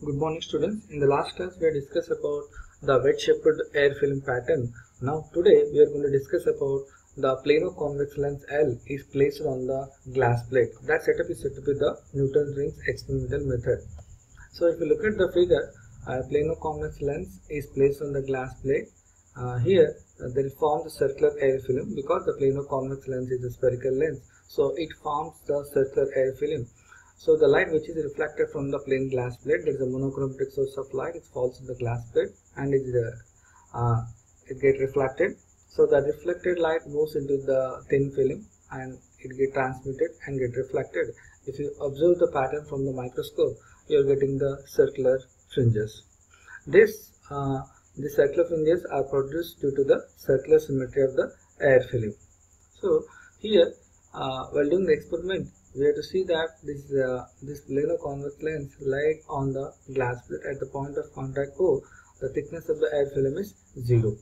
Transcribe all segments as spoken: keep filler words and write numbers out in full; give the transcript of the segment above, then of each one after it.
Good morning, students. In the last class we have discussed about the wedge-shaped air film pattern. Now today we are going to discuss about the plano-convex lens L is placed on the glass plate. That setup is set up with the Newton rings experimental method. So if you look at the figure, a plano-convex lens is placed on the glass plate. Uh, here uh, they form the circular air film because the plano-convex lens is a spherical lens. So it forms the circular air film. So the light which is reflected from the plain glass plate, there is a monochromatic source of light, it falls in the glass plate and it, uh, uh, it gets reflected. So the reflected light moves into the thin film and it gets transmitted and get reflected. If you observe the pattern from the microscope, you are getting the circular fringes. This, uh, the circular fringes are produced due to the circular symmetry of the air film. So here, uh, while doing the experiment, we have to see that this uh, this plano-convex lens lies on the glass plate at the point of contact O. The thickness of the air film is zero.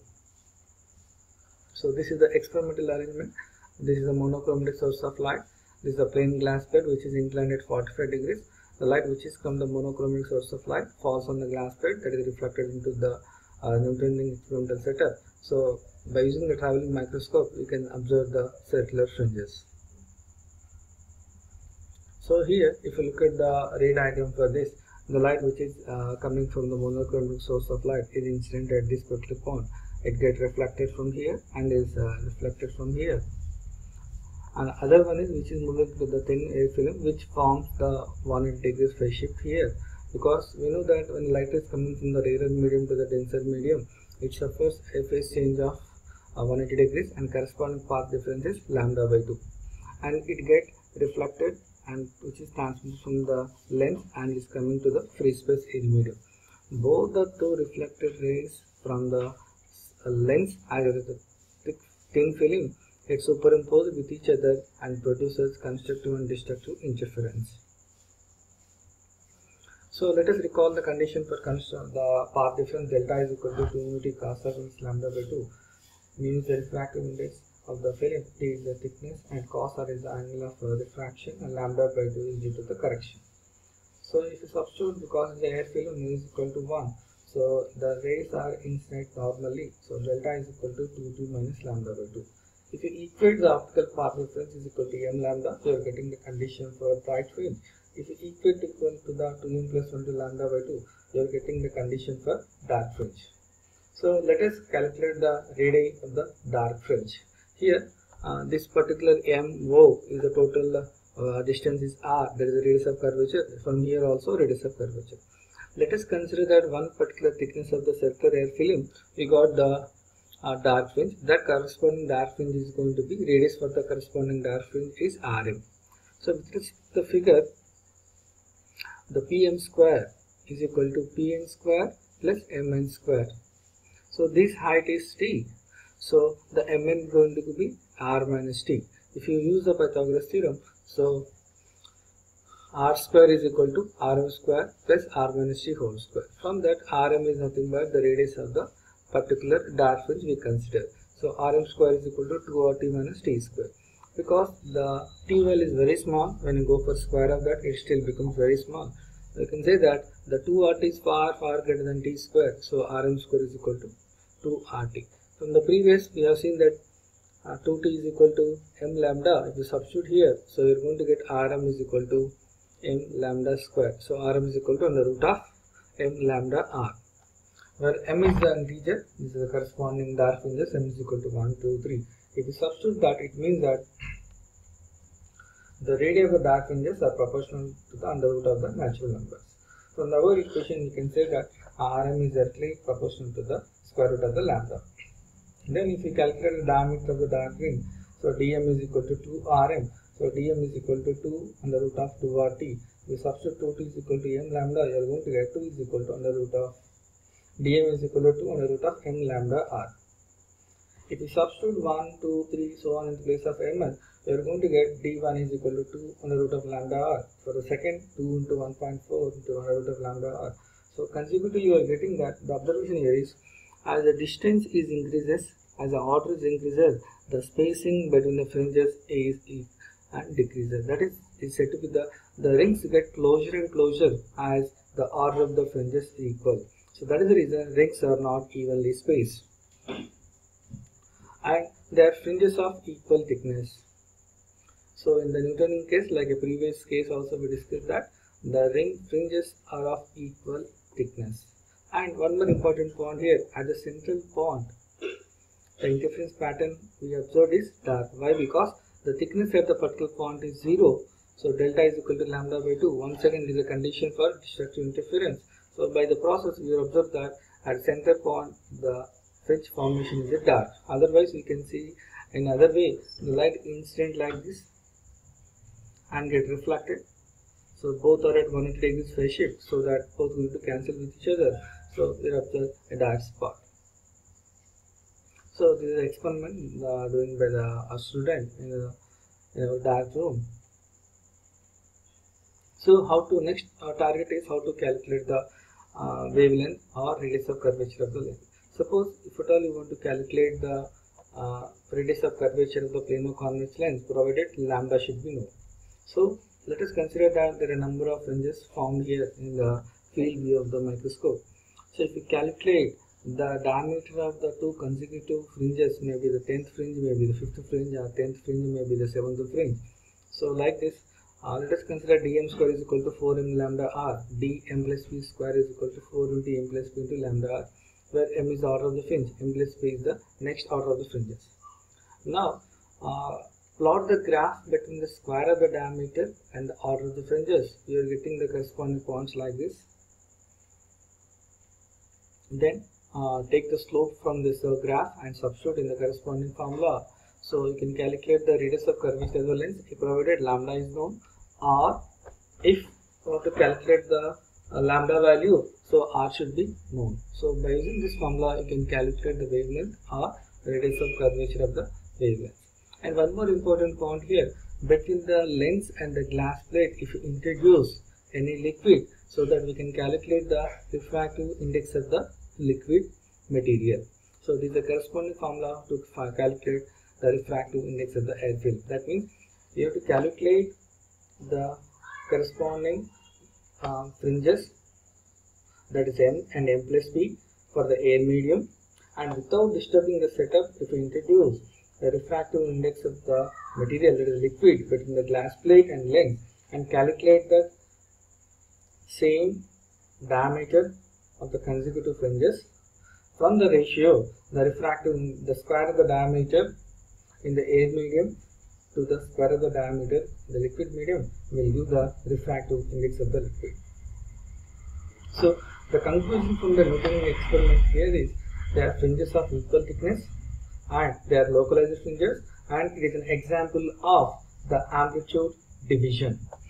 So this is the experimental arrangement. This is a monochromatic source of light. This is a plain glass plate which is inclined at forty-five degrees. The light which is from the monochromatic source of light falls on the glass plate, that is reflected into the uh, Newton ring experimental setup. So by using the traveling microscope, you can observe the circular fringes. So here, if you look at the ray diagram for this, the light which is uh, coming from the monochromatic source of light is incident at this particular point. It gets reflected from here and is uh, reflected from here. And other one is which is moving to the thin air film, which forms the one hundred degrees phase shift here. Because we know that when light is coming from the rarer medium to the denser medium, it suffers a phase change of uh, one hundred eighty degrees and corresponding path difference is lambda by two. And it gets reflected and which is transmitted from the lens and is coming to the free space area medium. Both the two reflected rays from the lens as well as the thick thin film get superimposed with each other and produces constructive and destructive interference. So let us recall the condition for the path difference delta is equal to two mu t cos of lambda by two. Mu is the refractive index of the film, t is the thickness, and cos r is the angle of uh, refraction, and lambda by two is due to the correction. So if you substitute, because the air film mu is equal to one, so the rays are inside normally, so delta is equal to two t minus lambda by two. If you equate the optical path difference is equal to m lambda, you are getting the condition for bright fringe. If you equate equal to the two m plus one to lambda by two, you are getting the condition for dark fringe. So let us calculate the radii of the dark fringe. Here, uh, this particular M O is the total uh, distance is R. There is a radius of curvature. From here also radius of curvature. Let us consider that one particular thickness of the circular air film, we got the uh, dark fringe. That corresponding dark fringe is going to be radius for the corresponding dark fringe is R M. So with this, the figure, the P M square is equal to P n square plus M n square. So this height is T. So the M n is going to be R minus T. If you use the Pythagoras theorem, so R square is equal to R m square plus R minus T whole square. From that, R m is nothing but the radius of the particular dark fringe we consider. So R m square is equal to two R T minus T square. Because the T well is very small, when you go for square of that, it still becomes very small. You can say that the two R T is far far greater than T square. So R m square is equal to two R T. From the previous, we have seen that uh, two t is equal to m lambda. If you substitute here, so you are going to get Rm is equal to m lambda square. So Rm is equal to under root of m lambda r, where m is the integer, this is the corresponding dark fringes, m is equal to one, two, three. If you substitute that, it means that the radii of the dark fringes are proportional to the under root of the natural numbers. From the above equation, you can say that Rm is directly proportional to the square root of the lambda. Then if you calculate the diameter of the dark ring, so dm is equal to two R m, so dm is equal to two under root of two R T. If you substitute two t is equal to m lambda, you are going to get two is equal to under root of dm is equal to two under root of m lambda r. If you substitute one, two, three, so on in place of mn, you are going to get d one is equal to two under root of lambda r. For the second, two into one point four into under root of lambda r. So consequently, you are getting that the observation here is, as the distance is increases, as the order is increases, the spacing between the fringes is, is and decreases. That is, is said to be the the rings get closer and closer as the order of the fringes is equal. So that is the reason rings are not evenly spaced. And they are fringes of equal thickness. So in the Newtonian case, like a previous case also we discussed that the ring fringes are of equal thickness. And one more important point here, at the central point, the interference pattern we observed is dark. Why? Because the thickness at the particular point is zero. So delta is equal to lambda by two. Once again, it is a condition for destructive interference. So by the process, we observe that at center point, the fringe formation is dark. Otherwise, we can see in other way, the light incident like this and get reflected. So both are at one hundred eighty degrees phase shift, so that both going to cancel with each other. So we observe a dark spot. So this is an experiment uh, doing by the a student in a, in a dark room. So how to next uh, target is how to calculate the uh, wavelength or radius of curvature of the lens. Suppose if at all you want to calculate the uh, radius of curvature of the plano convex lens, provided lambda should be known. So let us consider that there are a number of fringes formed here in the field view of the microscope. So if you calculate the diameter of the two consecutive fringes, maybe the tenth fringe, maybe the fifth fringe, or tenth fringe, maybe the seventh fringe. So like this, uh, let us consider dm square is equal to four m lambda r, dm plus p square is equal to four into m plus p into lambda r, where m is the order of the fringe, m plus p is the next order of the fringes. Now, uh, plot the graph between the square of the diameter and the order of the fringes. You are getting the corresponding points like this. Then uh, take the slope from this uh, graph and substitute in the corresponding formula. So you can calculate the radius of curvature of the lens if provided lambda is known, or if you want to calculate the uh, lambda value, so r should be known. So by using this formula, you can calculate the wavelength or radius of curvature of the wavelength. And one more important point here, between the lens and the glass plate, if you introduce any liquid, so that we can calculate the refractive index of the liquid material. So this is the corresponding formula to calculate the refractive index of the air film. That means you have to calculate the corresponding uh, fringes, that is m and m plus p for the air medium, and without disturbing the setup, if you introduce the refractive index of the material, that is liquid, between the glass plate and lens, and calculate the same diameter of the consecutive fringes. From the ratio, the refractive, the square of the diameter in the air medium to the square of the diameter in the liquid medium will give the refractive index of the liquid. So the conclusion from the Newtonian experiment here is they are fringes of equal thickness and they are localized fringes, and it is an example of the amplitude division.